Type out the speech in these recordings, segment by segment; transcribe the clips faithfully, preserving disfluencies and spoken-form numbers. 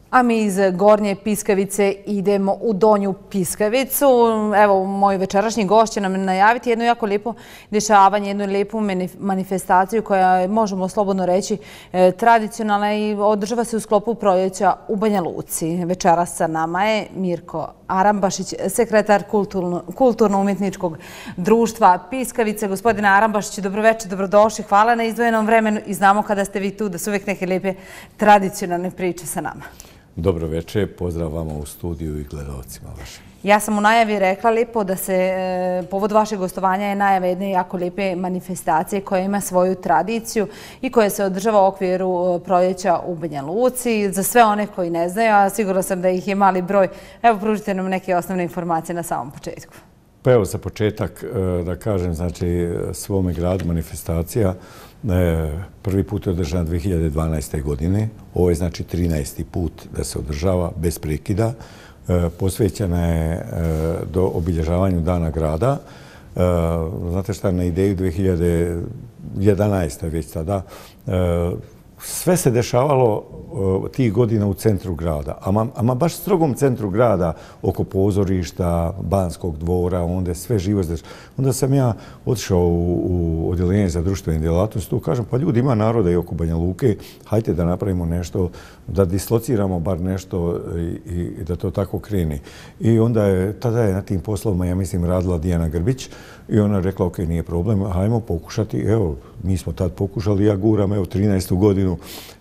A mi iz Gornje Piskavice idemo u Donju Piskavicu. Evo, moj večerašnji gost će nam najaviti jedno jako lijepo dešavanje, jednu lijepu manifestaciju koja je, možemo slobodno reći, tradicionalna i održava se u sklopu proljeća u Banja Luci. Večeras sa nama je Mirko Arambašić, sekretar Kulturno-umjetničkog društva Piskavice. Gospodine Arambašić, dobroveče, dobrodošli. Hvala na izdvojenom vremenu i znamo kada ste vi tu da su uvijek neke lijepe tradicionalne priče sa nama. Dobro večer, pozdrav vama u studiju i gledalcima vašim. Ja sam u najavi rekla lijepo da se povod vašeg gostovanja je najava jedne jako lijepe manifestacije koja ima svoju tradiciju i koja se održava u okviru proljeća u Banja Luci. Za sve one koji ne znaju, a sigurno sam da ih je mali broj, evo pružite nam neke osnovne informacije na samom početku. Pa evo za početak da kažem, znači svome gradu manifestacija prvi put je održana dvije hiljade dvanaeste. godine. Ovo je znači trinaesti put da se održava bez prekida. Posvećena je do obilježavanju Dana grada. Znate šta, na ideju dvije hiljade jedanaeste. već tada sve se dešavalo tih godina u centru grada, ama baš strogom centru grada, oko pozorišta, Banskog dvora, onda je sve živo. Onda sam ja otišao u odjeljenje za društvene djelatnosti, tu kažem, pa ljudi, ima naroda i oko Banja Luke, hajte da napravimo nešto, da dislociramo bar nešto i da to tako kreni. I onda je, tada je na tim poslovima, ja mislim, radila Dijana Grbić i ona je rekla, ok, nije problem, hajmo pokušati, evo, mi smo tad pokušali, ja guram, evo, trinaestu godinu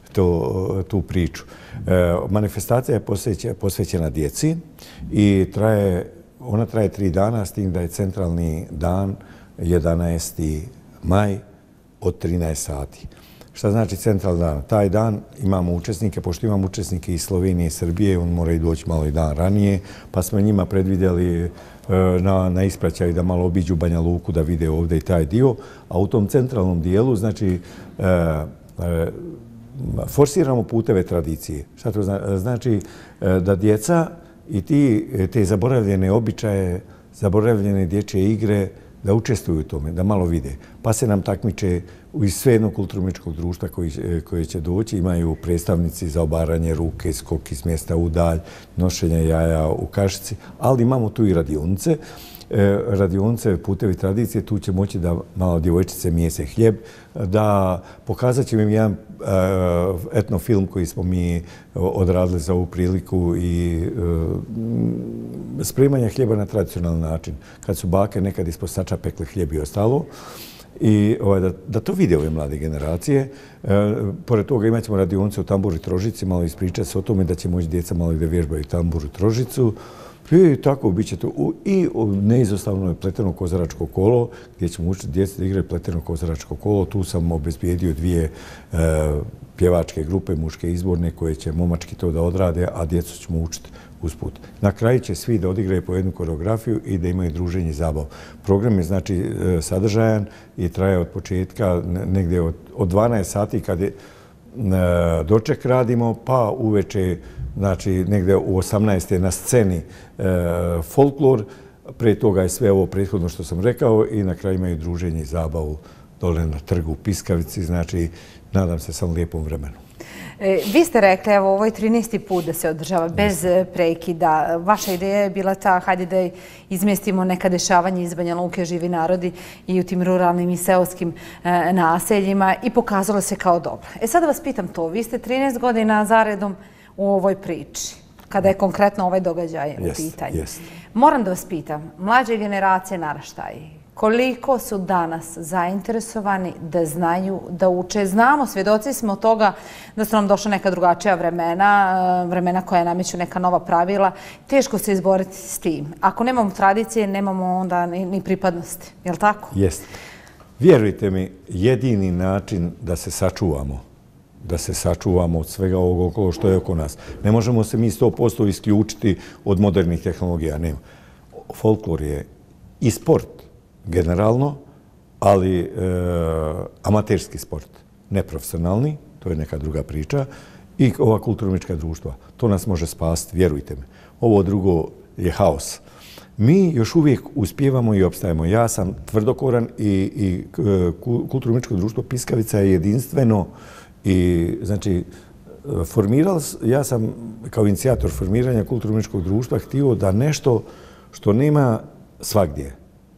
to, tu priču. E, manifestacija je posvećena djeci i traje, ona traje tri dana, s tim da je centralni dan jedanaesti maj od trinaest sati. Šta znači centralni dan? Taj dan imamo učesnike, pošto imamo učesnike iz Slovenije i Srbije, on moraju doći malo i dan ranije, pa smo njima predvidjeli na, na ispraćaju da malo obiđu Banja Luku, da vide ovdje i taj dio, a u tom centralnom dijelu, znači, e, e, forsiramo puteve tradicije. Šta to znači? Znači da djeca i ti, te zaboravljene običaje, zaboravljene dječje igre, da učestvuju u tome, da malo vide. Pa se nam takmiče iz sve jednog kulturno-umjetničkog društva koji, koji će doći. Imaju predstavnici za obaranje ruke, skok iz mjesta u dalj, nošenje jaja u kašici, ali imamo tu i radionice. E, radionice, putevi tradicije, tu će moći da malo djevojčice mijese hljeb, da pokazat ćemo im jedan uh, etnofilm koji smo mi odradili za ovu priliku i uh, spremanje hljeba na tradicionalan način. Kad su bake nekad ispod sača pekle hljeb i ostalo. I ovaj, da, da to vide ove mlade generacije. E, pored toga imat ćemo radionice u tamburu i trožici, malo ispričati se o tome da će moći djeca malo da vježbaju tamburu i trožicu. I tako bit će to. I neizostavno je pleteno kozaračko kolo, gdje ćemo učiti djecu da igraju pleteno kozaračko kolo. Tu sam obezbijedio dvije e, pjevačke grupe, muške izborne, koje će momački to da odrade, a djecu ćemo učiti usput. Na kraju će svi da odigraju po jednu koreografiju i da imaju druženje i zabavu. Program je znači sadržajan i traje od početka negdje od, od dvanaest sati kad je doček radimo, pa uveče, znači negdje u osamnaest je na sceni e, folklor, prije toga je sve ovo prethodno što sam rekao i na kraju imaju druženje i zabavu dole na trgu u Piskavici, znači nadam se samo lijepom vremenu. E, vi ste rekli, evo, ovo je trinaesti put da se održava bez prekida. Vaša ideja je bila ta, hajde da izmjestimo neka dešavanja iz Banja Luke, živi narodi i u tim ruralnim i seoskim e, naseljima i pokazalo se kao dobro. E sad vas pitam to, vi ste trinaest godina zaredom u ovoj priči, kada je konkretno ovaj događaj u pitanju. Jest. Moram da vas pitam, mlađe generacije naraštaji, koliko su danas zainteresovani da znaju, da uče? Znamo, svjedoci smo toga da su nam došla neka drugačija vremena, vremena koja nameću neka nova pravila. Teško se izboriti s tim. Ako nemamo tradicije, nemamo onda ni, ni pripadnosti. Je li tako? Jest. Vjerujte mi, jedini način da se sačuvamo, da se sačuvamo od svega ovog okolo što je oko nas. Ne možemo se mi sto posto isključiti od modernih tehnologija. Nema. Folklor je i sport, generalno, ali e, amaterski sport, neprofesionalni, to je neka druga priča, i ova kulturno-umjetnička društva. To nas može spasiti, vjerujte me. Ovo drugo je haos. Mi još uvijek uspijevamo i opstajemo. Ja sam tvrdokoran i, i kulturno-umjetničko društvo Piskavica je jedinstveno i, znači, formirali, ja sam kao inicijator formiranja kulturno-umjetničkog društva htio da nešto što nema svagdje,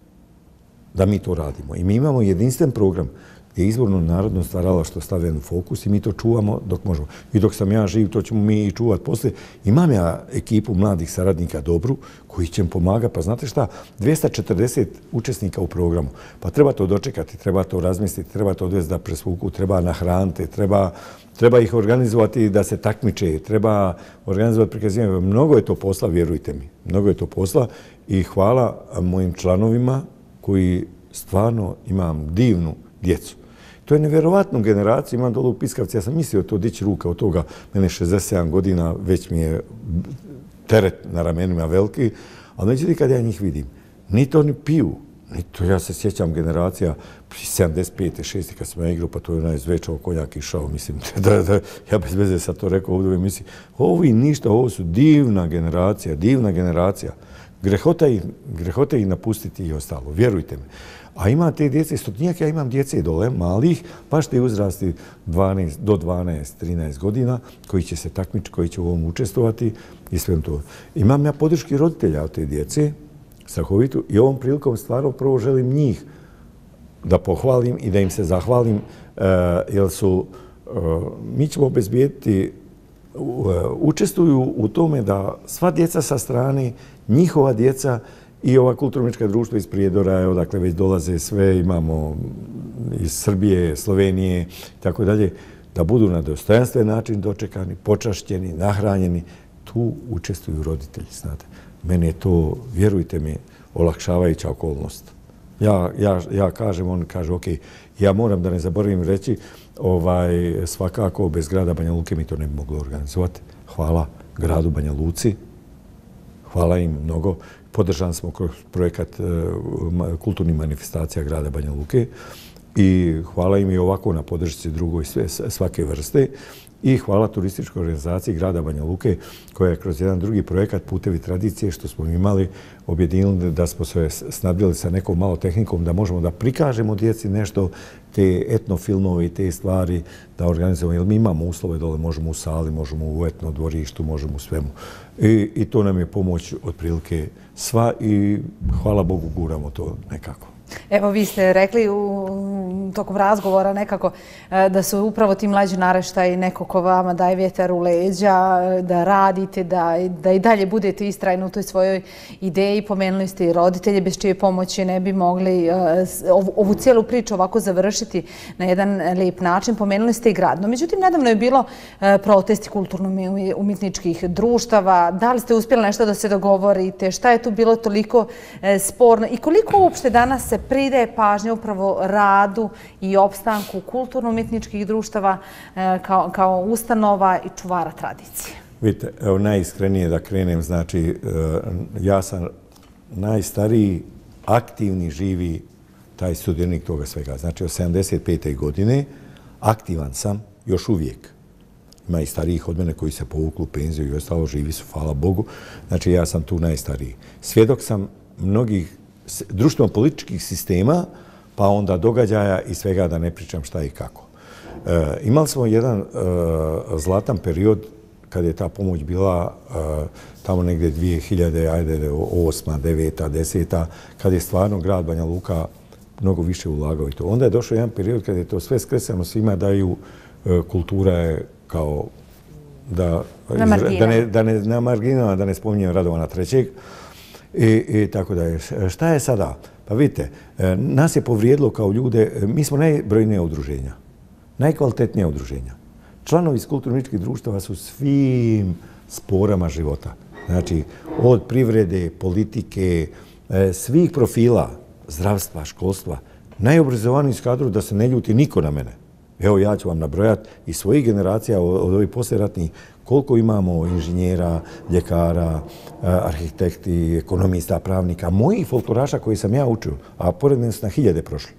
da mi to radimo. I mi imamo jedinstven program gdje je izvorno narodno stvaralaštvo stavljeno u fokus i mi to čuvamo dok možemo. I dok sam ja živ, to ćemo mi i čuvati poslije. Imam ja ekipu mladih saradnika dobru koji će mi pomagati. Pa znate šta, dvjesto četrdeset učesnika u programu. Pa treba to dočekati, treba to razmisliti, treba to odvesti da presvuku, treba nahraniti, treba, treba ih organizovati da se takmiče, treba organizovati prikazivanje. Mnogo je to posla, vjerujte mi. Mnogo je to posla i hvala mojim članovima koji stvarno imam divnu djecu. To je nevjerovatnu generaciju, imam dole u Piskavci, ja sam mislio to dići ruka od toga, mene šezdeset sedam godina, već mi je teret na ramenima veliki, ali međutim kad ja njih vidim, ni to ni piju, ni to, ja se sjećam generacija sedamdeset pete šeste kad sam ja igrao, pa to je onaj zvečao konjak išao, mislim, da, da, ja bez veze sad to rekao ovdje, mislim, ovi ništa, ovo su divna generacija, divna generacija. Grehota ih, grehota ih napustiti i ostalo, vjerujte mi. A ima te djece, stotinjak, ja imam djece dole, malih, baš te uzrasti dvanaest, do dvanaest trinaest godina, koji će se takmičiti, koji će u ovom učestvovati i sve to. Imam ja podrški roditelja od te djece, strahovitu, i ovom prilikom stvarno prvo želim njih da pohvalim i da im se zahvalim, uh, jer su, uh, mi ćemo obezbijediti, uh, učestvuju u tome da sva djeca sa strane, njihova djeca i ova kulturno-umjetnička društva iz Prijedora, odakle već dolaze sve, imamo iz Srbije, Slovenije i tako dalje, da budu na dostojanstven način dočekani, počašćeni, nahranjeni. Tu učestvuju roditelji, znate. Mene je to, vjerujte mi, olakšavajuća okolnost. Ja, ja, ja kažem, on kaže, ok, ja moram da ne zaboravim reći, ovaj, svakako bez grada Banja Luke mi to ne bi moglo organizovati. Hvala gradu Banja Luci, hvala im mnogo. Podržan smo kroz projekat kulturnih manifestacija grada Banja Luke i hvala im i ovako na podršci drugoj svake vrste. I hvala turističkoj organizaciji grada Banja Luke koja je kroz jedan drugi projekat Putevi tradicije što smo imali objedinili da smo se snabdjeli sa nekom malo tehnikom da možemo da prikažemo djeci nešto, te etnofilmove i te stvari da organizujemo. Jer mi imamo uslove dole, možemo u sali, možemo u etno dvorištu, možemo u svemu. I, i to nam je pomoć otprilike sva i hvala Bogu guramo to nekako. Evo, vi ste rekli u, tokom razgovora nekako da su upravo ti mlađi naraštaji neko ko vama daje vjetar u leđa, da radite, da, da i dalje budete istrajni u toj svojoj ideji. Pomenuli ste i roditelje bez čije pomoći ne bi mogli ovu, ovu cijelu priču ovako završiti na jedan lijep način. Pomenuli ste i grad. No, međutim, nedavno je bilo protesti kulturno-umjetničkih društava. Da li ste uspjeli nešto da se dogovorite? Šta je tu bilo toliko sporno? I koliko uopšte danas se pridaje pažnje upravo radu i opstanku kulturno-umjetničkih društava kao, kao ustanova i čuvara tradicije? Vidite, evo najiskrenije da krenem, znači ja sam najstariji, aktivni, živi taj sudionik toga svega. Znači od sedamdeset pete godine aktivan sam još uvijek. Ima i starijih od mene koji se povuklu u penziju i ostalo živi su, hvala Bogu. Znači ja sam tu najstariji. Svjedok sam mnogih društveno-političkih sistema, pa onda događaja i svega da ne pričam šta i kako. E, imali smo jedan e, zlatan period kad je ta pomoć bila e, tamo negdje dvije hiljade osma, deveta, deseta, kad je stvarno grad Banja Luka mnogo više ulagao i to. Onda je došao jedan period kad je to sve skresano, svima daju, e, kultura je kao da, na marginama, da ne, da ne, na marginama, da ne spominjem Radovana trećeg, I, i tako da je. Šta je sada? Pa vidite, nas je povrijedilo kao ljude, mi smo najbrojnije udruženja, najkvalitetnije udruženja. Članovi iz kulturno-umjetničkih društava su svim sporama života. Znači, od privrede, politike, svih profila, zdravstva, školstva, najobrazovaniji iz kadru da se ne ljuti niko na mene. Evo, ja ću vam nabrojati iz svojih generacija od ovih poslijeratnih koliko imamo inženjera, ljekara, arhitekti, ekonomista, pravnika, mojih folkloraša koji sam ja učio, a pored mene su na hiljade prošli.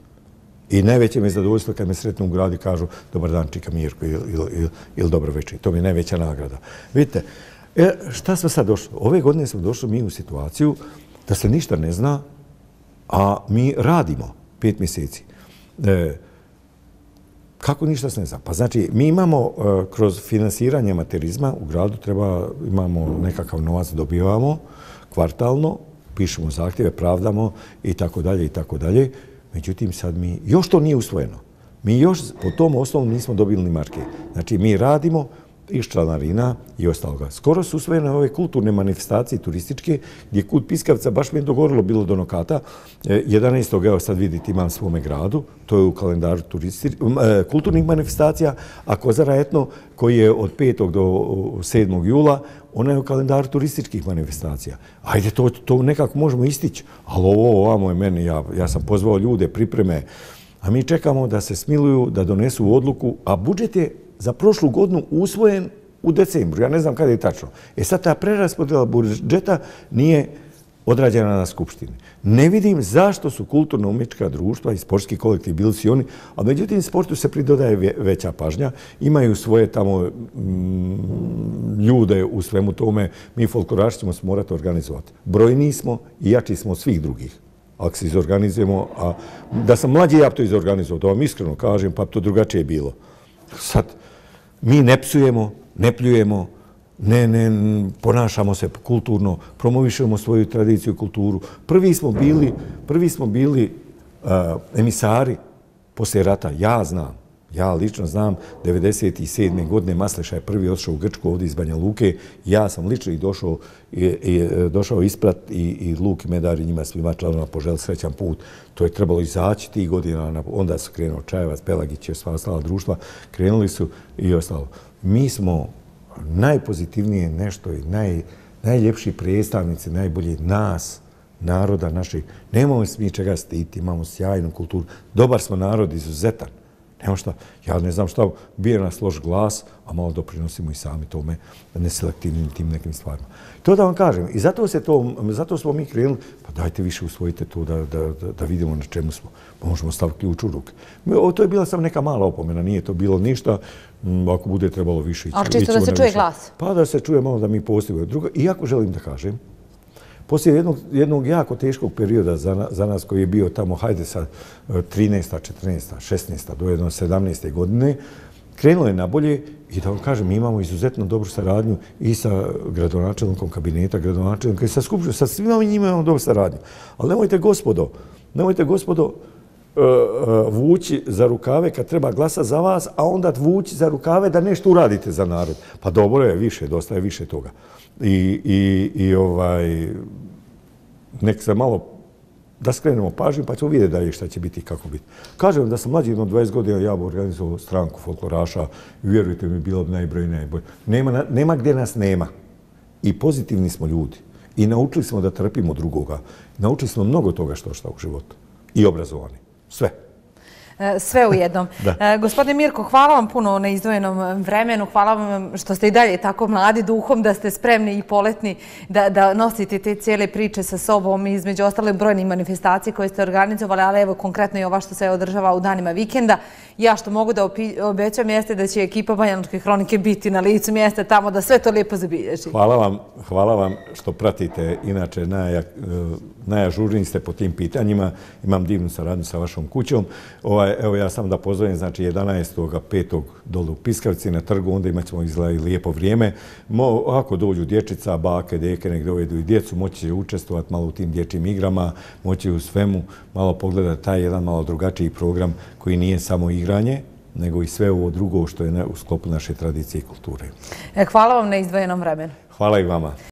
I najveće me zadovoljstvo kad me sretnu u gradu i kažu dobar dan, čika Mirko ili, ili, ili dobro večer. To mi je najveća nagrada. Vidite, e, šta smo sad došli? Ove godine smo došli mi u situaciju da se ništa ne zna, a mi radimo pet mjeseci. E, Kako ništa se ne zna? Pa znači, mi imamo kroz finansiranje amaterizma u gradu treba, imamo nekakav novac, dobivamo kvartalno, pišemo zahtjeve, pravdamo i tako dalje i tako dalje. Međutim, sad mi, još to nije usvojeno. Mi još po tom osnovu nismo dobili ni marke. Znači, mi radimo iz članarina i ostaloga. Skoro su usvojene ove kulturne manifestacije turističke, gdje Kut Piskavca, baš mi je dogovorilo bilo do Nokata, jedanaestog evo sad vidite, imam svome gradu, to je u kalendaru kulturnih manifestacija, a Kozara etno, koji je od petog do sedmog jula, ona je u kalendaru turističkih manifestacija. Ajde, to, to nekako možemo istići, ali ovo ovamo je meni, ja, ja sam pozvao ljude, pripreme, a mi čekamo da se smiluju, da donesu odluku, a budžet je za prošlu godinu usvojen u decembru. Ja ne znam kada je tačno. E sad ta preraspodjela budžeta nije odrađena na Skupštini. Ne vidim zašto su kulturno-umjetnička društva i sportski kolektiv bili si oni, a međutim sportu se pridodaje veća pažnja. Imaju svoje tamo mm, ljude u svemu tome. Mi folkloraši ćemo se morati organizovati. Brojni smo i jači smo od svih drugih. Ako se izorganizujemo, a da sam mlađi, ja bi to izorganizovao, da vam iskreno kažem, pa to drugačije bilo. Sad, mi ne psujemo, ne pljujemo, ne, ne ponašamo se kulturno, promovišemo svoju tradiciju i kulturu. Prvi smo bili, prvi smo bili uh, emisari poslije rata. Ja znam, ja lično znam, devedeset sedme godine Masleša je prvi otišao u Grčku ovdje iz Banja Luke. Ja sam lično i došao, i, i, došao isprat i, i Luk i Medar i njima svima članovima poželi srećan put. To je trebalo izaći tih godina. Onda su krenuo Čajevac, Pelagić i sva ostala društva. Krenuli su i ostalo. Mi smo najpozitivnije nešto i naj, najljepši predstavnici, najbolji nas, naroda naših. Nemamo se mi čega stiditi, imamo sjajnu kulturu. Dobar smo narod, izuzetan. Nemo šta, ja ne znam šta, bije nas loš glas, a malo doprinosimo i sami tome, neselektivnim tim nekim stvarima. To da vam kažem, i zato, se to, zato smo mi krenuli, pa dajte više usvojite to da, da, da, da vidimo na čemu smo, pa možemo staviti ključ u ruke. To je bila samo neka mala opomena, nije to bilo ništa, ako bude trebalo više ići. Ali čisto da se čuje glas? Pa da se čuje malo da mi postavimo. Drugo, iako želim da kažem, poslije jednog, jednog jako teškog perioda za, za nas koji je bio tamo, hajde sad, trinaesta, četrnaesta, šesnaesta do jedno sedamnaeste godine, krenulo je nabolje i da vam kažem, mi imamo izuzetno dobru saradnju i sa gradonačelnikom kabineta, gradonačelnikom i sa skupštinom, sa svima njima imamo dobru saradnju. Ali nemojte, gospodo, nemojte, gospodo, uh, uh, vući za rukave kad treba glasa za vas, a onda vući za rukave da nešto uradite za narod. Pa dobro je, više, dosta je više toga. I, i, i ovaj, nek se malo da skrenemo pažnju, pa ćemo vidjeti dalje šta će biti i kako biti. Kažem da sam mlađi jedno dvadeset godina, ja bi organizovao stranku folkloraša i vjerujte mi, bilo bi najbroj najbolje. Nema, nema gdje nas nema. I pozitivni smo ljudi. I naučili smo da trpimo drugoga. Naučili smo mnogo toga što šta u životu. I obrazovani. Sve. Sve u jednom. Gospodine Mirko, hvala vam puno na izdvojenom vremenu. Hvala vam što ste i dalje tako mladi duhom, da ste spremni i poletni da, da nosite te cijele priče sa sobom, između ostale brojne manifestacije koje ste organizovali, ali evo konkretno i ova što se održava u danima vikenda. Ja što mogu da obećam jeste da će ekipa Banjalučke hronike biti na licu mjesta tamo da sve to lijepo zabilježi. Hvala vam, hvala vam što pratite. Inače, najak, najažurniji ste po tim pitanjima. Imam divnu saradnju sa vašom kućom. Ovaj, evo ja sam da pozovem, znači jedanaestog petog dole u Piskavci na trgu, onda imat ćemo izgleda i lijepo vrijeme. Mo, ako dođu dječica, bake, deke, nek dovedu i djecu, moći će učestvovati malo u tim dječjim igrama, moći u svemu malo pogledati taj jedan malo drugačiji program koji nije samo igranje, nego i sve ovo drugo što je u sklopu naše tradicije i kulture. Hvala vam na izdvojenom vremenu. Hvala i vama.